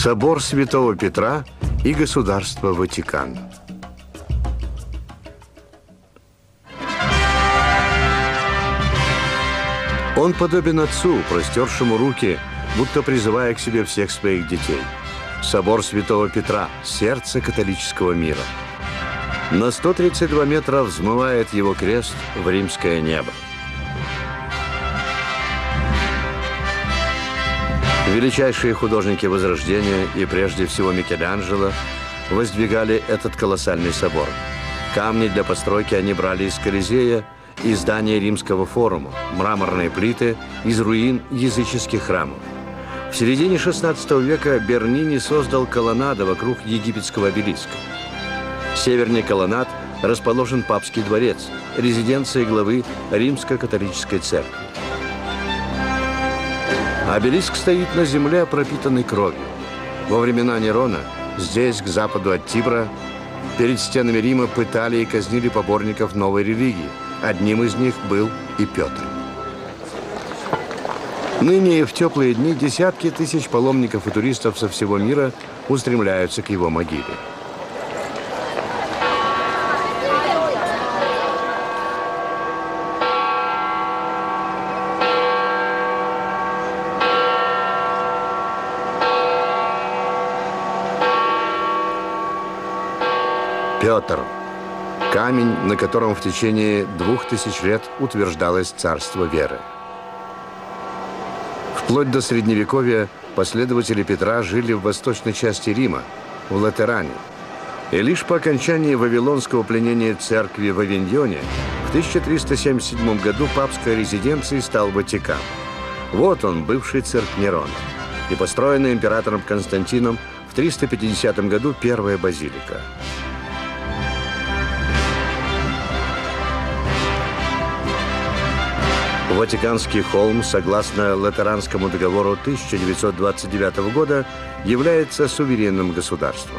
Собор Святого Петра и государство Ватикан. Он подобен отцу, простершему руки, будто призывая к себе всех своих детей. Собор Святого Петра – сердце католического мира. На 132 метра взмывает его крест в римское небо. Величайшие художники Возрождения и прежде всего Микеланджело воздвигали этот колоссальный собор. Камни для постройки они брали из Колизея и здания Римского форума, мраморные плиты из руин языческих храмов. В середине XVI века Бернини создал колоннаду вокруг египетского обелиска. Севернее колоннад расположен Папский дворец, резиденция главы Римско-католической церкви. Обелиск стоит на земле, пропитанной кровью. Во времена Нерона здесь, к западу от Тибра, перед стенами Рима пытали и казнили поборников новой религии. Одним из них был и Петр. Ныне в теплые дни десятки тысяч паломников и туристов со всего мира устремляются к его могиле. Петр – камень, на котором в течение 2000 лет утверждалось царство веры. Вплоть до Средневековья последователи Петра жили в восточной части Рима, в Латеране. И лишь по окончании вавилонского пленения церкви в Авиньоне в 1377 году папской резиденцией стал Ватикан. Вот он, бывший цирк Нерона, и построенная императором Константином в 350 году первая базилика. Ватиканский холм, согласно Латеранскому договору 1929 года, является суверенным государством.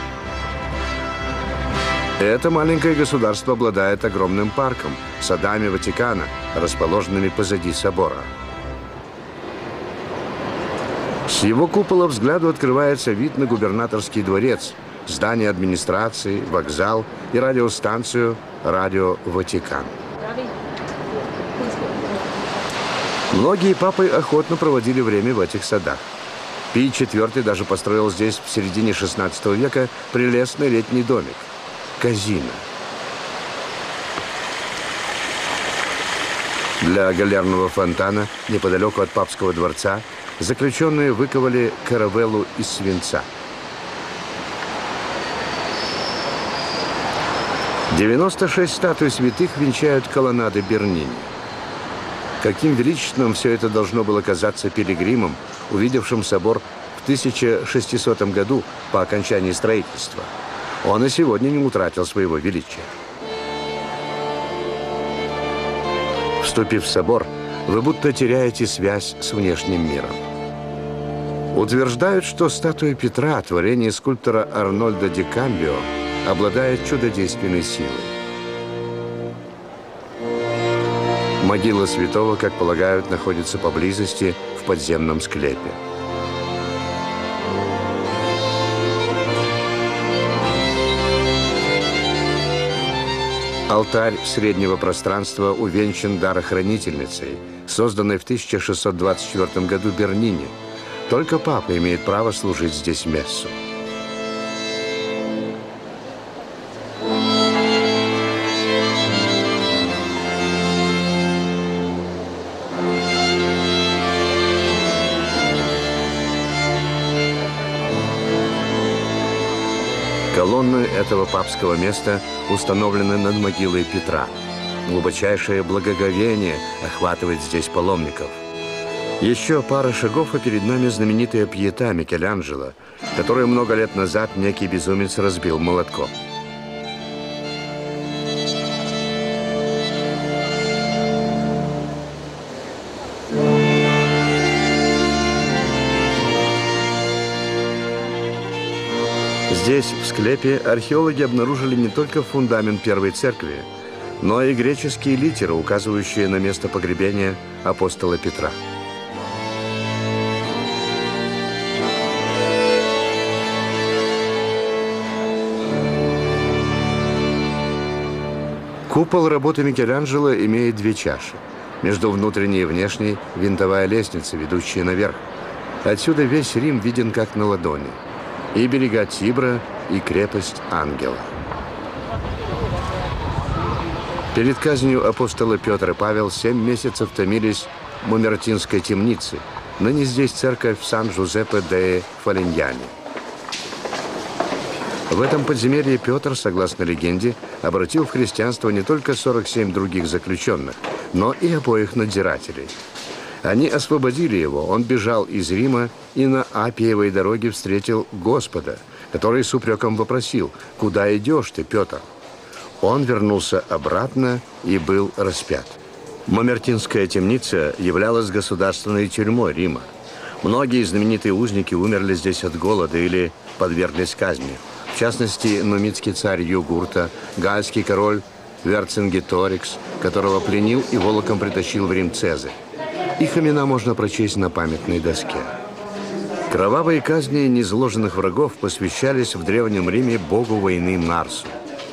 Это маленькое государство обладает огромным парком, садами Ватикана, расположенными позади собора. С его купола взгляду открывается вид на губернаторский дворец, здание администрации, вокзал и радиостанцию «Радио Ватикан». Многие папы охотно проводили время в этих садах. Пий IV даже построил здесь в середине XVI века прелестный летний домик – казино. Для галерного фонтана, неподалеку от папского дворца, заключенные выковали каравеллу из свинца. 96 статуй святых венчают колоннады Бернини. Каким величественным все это должно было казаться пилигримам, увидевшим собор в 1600 году по окончании строительства. Он и сегодня не утратил своего величия. Вступив в собор, вы будто теряете связь с внешним миром. Утверждают, что статуя Петра, творение скульптора Арнольда ди Камбио, обладает чудодейственной силой. Могила святого, как полагают, находится поблизости в подземном склепе. Алтарь среднего пространства увенчан дарохранительницей, созданной в 1624 году Бернини. Только папа имеет право служить здесь мессу. Колонны этого папского места установлены над могилой Петра. Глубочайшее благоговение охватывает здесь паломников. Еще пара шагов, и перед нами знаменитая пьета Микеланджело, которую много лет назад некий безумец разбил молотком. Здесь, в склепе, археологи обнаружили не только фундамент первой церкви, но и греческие литеры, указывающие на место погребения апостола Петра. Купол работы Микеланджело имеет две чаши. Между внутренней и внешней винтовая лестница, ведущая наверх. Отсюда весь Рим виден как на ладони. И берега Тибра, и крепость Ангела. Перед казнью апостола Петр и Павел 7 месяцев томились в Мамертинской темнице. Ныне здесь церковь Сан-Джузеппе де Фалиньяни. В этом подземелье Петр, согласно легенде, обратил в христианство не только 47 других заключенных, но и обоих надзирателей. Они освободили его, он бежал из Рима и на Аппиевой дороге встретил Господа, который с упреком вопросил: «Куда идешь ты, Петр?» Он вернулся обратно и был распят. Мамертинская темница являлась государственной тюрьмой Рима. Многие знаменитые узники умерли здесь от голода или подверглись казни. В частности, нумидский царь Югурта, гальский король Верцингеторикс, которого пленил и волоком притащил в Рим Цезарь. Их имена можно прочесть на памятной доске. Кровавые казни незложенных врагов посвящались в Древнем Риме богу войны Марсу.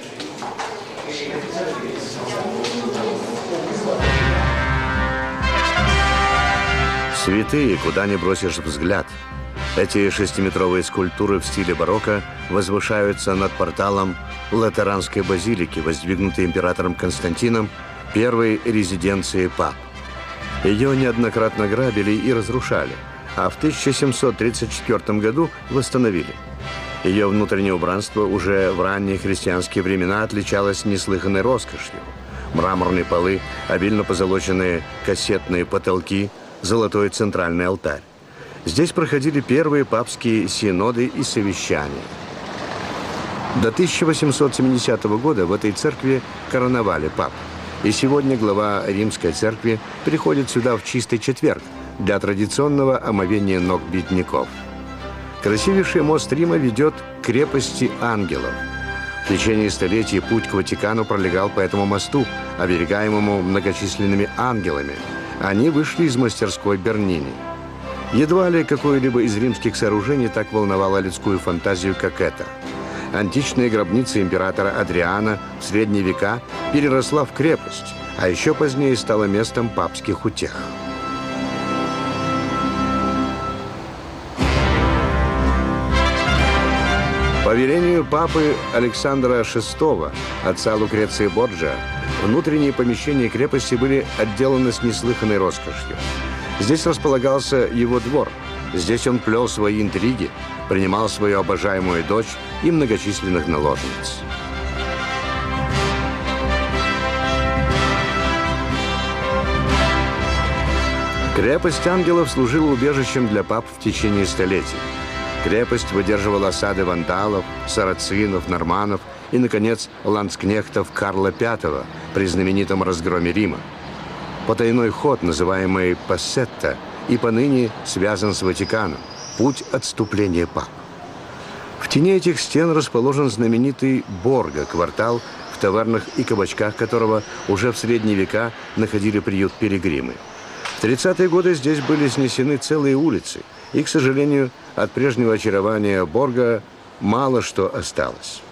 Святые, куда ни бросишь взгляд. Эти 6-метровые скульптуры в стиле барокко возвышаются над порталом Латеранской базилики, воздвигнутой императором Константином, первой резиденции пап. Ее неоднократно грабили и разрушали, а в 1734 году восстановили. Ее внутреннее убранство уже в ранние христианские времена отличалось неслыханной роскошью. Мраморные полы, обильно позолоченные кассетные потолки, золотой центральный алтарь. Здесь проходили первые папские синоды и совещания. До 1870 года в этой церкви короновали пап. И сегодня глава Римской церкви приходит сюда в чистый четверг для традиционного омовения ног бедняков. Красивейший мост Рима ведет к крепости ангелов. В течение столетий путь к Ватикану пролегал по этому мосту, оберегаемому многочисленными ангелами. Они вышли из мастерской Бернини. Едва ли какое-либо из римских сооружений так волновало людскую фантазию, как это. Античная гробница императора Адриана в средние века переросла в крепость, а еще позднее стала местом папских утех. По велению папы Александра VI, отца Лукреции Борджиа, внутренние помещения крепости были отделаны с неслыханной роскошью. Здесь располагался его двор. Здесь он плел свои интриги, принимал свою обожаемую дочь и многочисленных наложниц. Крепость ангелов служила убежищем для пап в течение столетий. Крепость выдерживала осады вандалов, сарацинов, норманнов и, наконец, ландскнехтов Карла V при знаменитом разгроме Рима. Потайной ход, называемый Пассетта, и поныне связан с Ватиканом. Путь отступления пап. В тени этих стен расположен знаменитый Борго, квартал, в тавернах и кабачках которого уже в средние века находили приют пилигримы. В 30-е годы здесь были снесены целые улицы, и, к сожалению, от прежнего очарования Борго мало что осталось.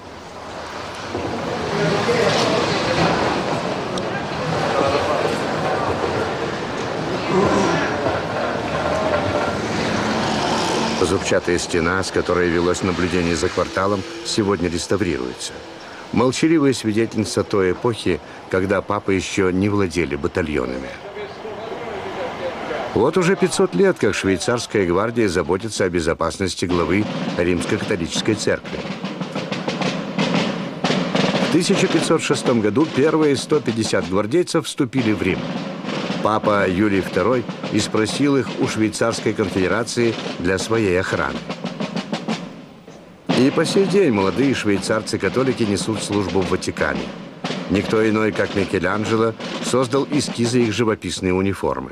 Зубчатая стена, с которой велось наблюдение за кварталом, сегодня реставрируется. Молчаливая свидетельница той эпохи, когда папы еще не владели батальонами. Вот уже 500 лет, как швейцарская гвардия заботится о безопасности главы Римско-католической церкви. В 1506 году первые 150 гвардейцев вступили в Рим. Папа Юлий II и спросил их у Швейцарской конфедерации для своей охраны. И по сей день молодые швейцарцы-католики несут службу в Ватикане. Никто иной, как Микеланджело, создал эскизы их живописной униформы.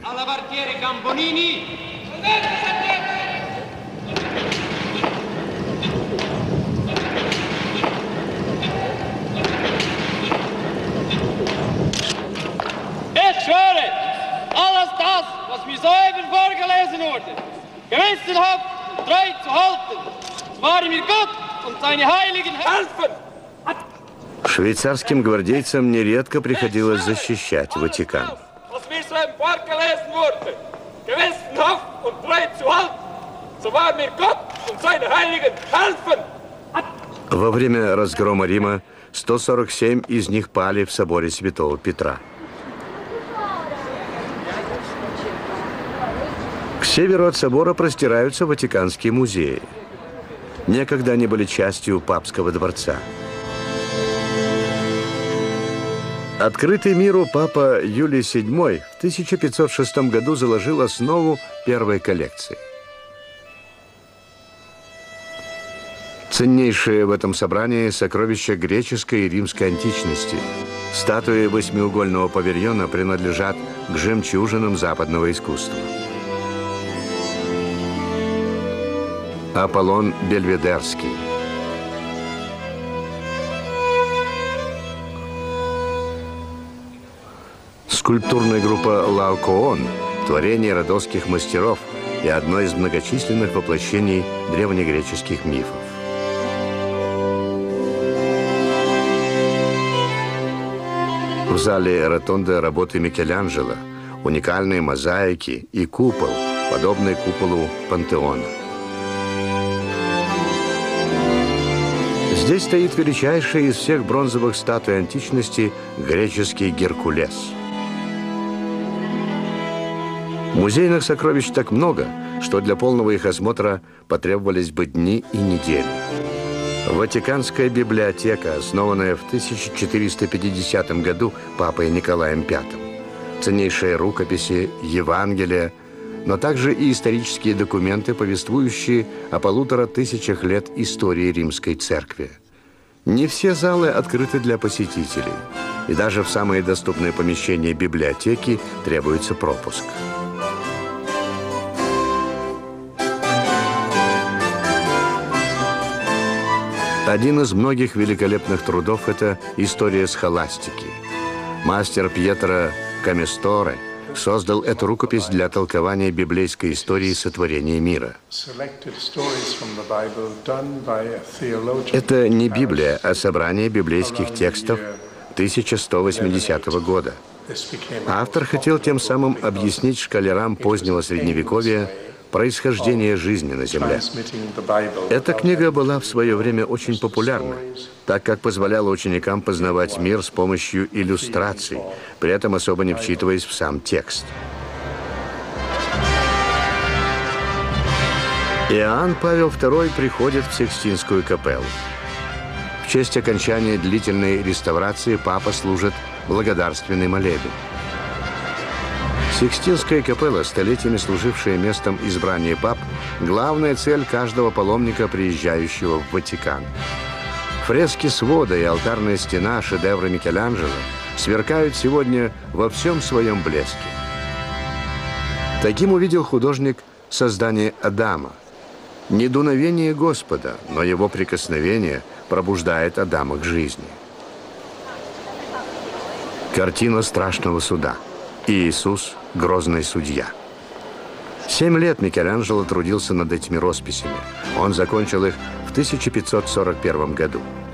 Mir soeben vorgelesen wurde, gewissenhaft und treu zu halten, zwar mir Gott und seine Heiligen helfen. Швейцарским гвардейцам нередко приходилось защищать Ватикан. Во время разгрома Рима 147 из них пали в соборе Святого Петра. К северу от собора простираются Ватиканские музеи. Некогда они были частью папского дворца. Открытый миру папа Юлий VII в 1506 году заложил основу первой коллекции. Ценнейшие в этом собрании сокровища греческой и римской античности. Статуи восьмиугольного павильона принадлежат к жемчужинам западного искусства. Аполлон Бельведерский. Скульптурная группа Лаокоон – творение родосских мастеров и одно из многочисленных воплощений древнегреческих мифов. В зале Ротонда работы Микеланджело, уникальные мозаики и купол, подобный куполу Пантеона. Здесь стоит величайший из всех бронзовых статуй античности греческий Геркулес. Музейных сокровищ так много, что для полного их осмотра потребовались бы дни и недели. Ватиканская библиотека, основанная в 1450 году папой Николаем V. Ценнейшие рукописи, Евангелия, но также и исторические документы, повествующие о 1500 лет истории Римской Церкви. Не все залы открыты для посетителей, и даже в самые доступные помещения библиотеки требуется пропуск. Один из многих великолепных трудов – это «История схоластики». Мастер Пьетро Каместоре создал эту рукопись для толкования библейской истории сотворения мира. Это не Библия, а собрание библейских текстов 1180 года. Автор хотел тем самым объяснить школярам позднего Средневековья происхождение жизни на Земле. Эта книга была в свое время очень популярна, так как позволяла ученикам познавать мир с помощью иллюстраций, при этом особо не вчитываясь в сам текст. Иоанн Павел II приходит в Сикстинскую капеллу. В честь окончания длительной реставрации папа служит благодарственный молебен. Сикстинская капелла, столетиями служившая местом избрания пап, главная цель каждого паломника, приезжающего в Ватикан. Фрески свода и алтарная стена, шедевры Микеланджело, сверкают сегодня во всем своем блеске. Таким увидел художник создание Адама. Не дуновение Господа, но его прикосновение пробуждает Адама к жизни. Картина страшного суда. Иисус – грозный судья. 7 лет Микеланджело трудился над этими росписями. Он закончил их в 1541 году.